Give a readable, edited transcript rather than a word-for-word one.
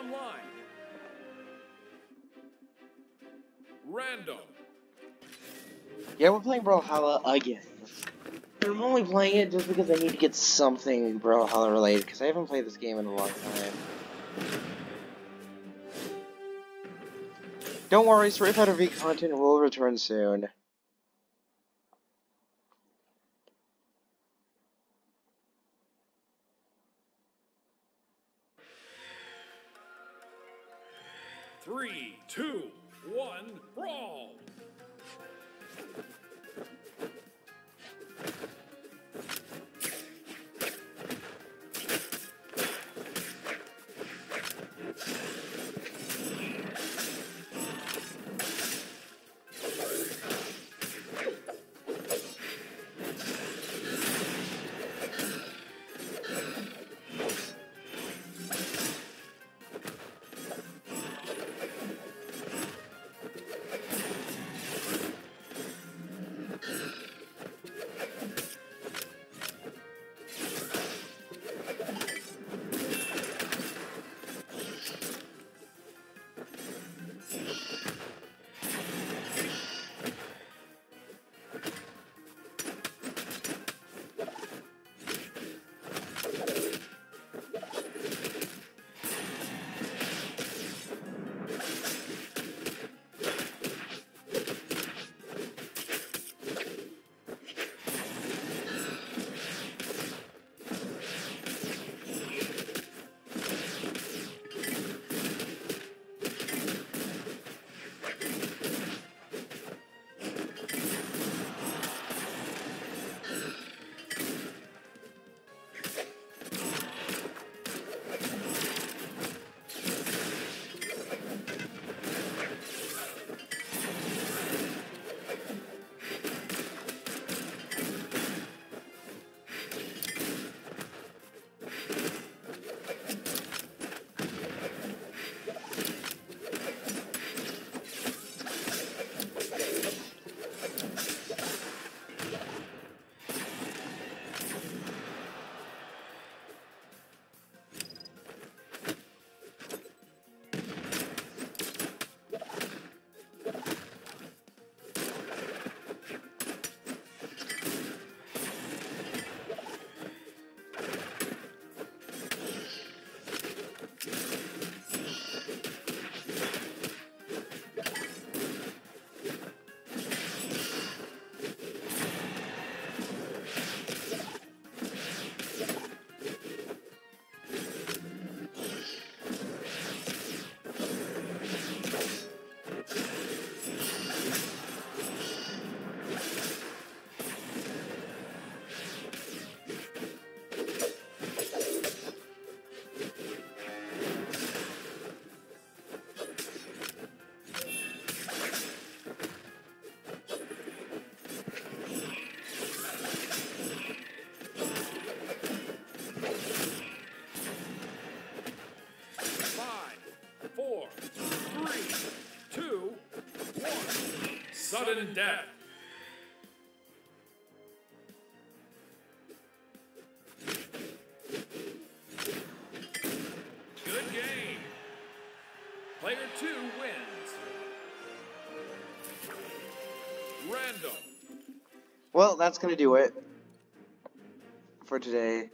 online. Random. Yeah, we're playing Brawlhalla again. I'm only playing it just because I need to get something Brawlhalla related, because I haven't played this game in a long time. Don't worry, Street Fighter V content will return soon. Three, two, one, brawl! Sudden death. Good game. Player 2 wins. Random. Well, that's gonna do it for today.